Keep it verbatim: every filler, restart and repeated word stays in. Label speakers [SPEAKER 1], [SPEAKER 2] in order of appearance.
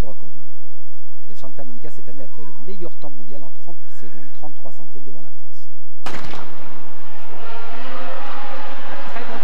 [SPEAKER 1] record du monde. Le Santa Monica cette année a fait le meilleur temps mondial en trente-huit secondes, trente-trois centièmes devant la France. Un très bon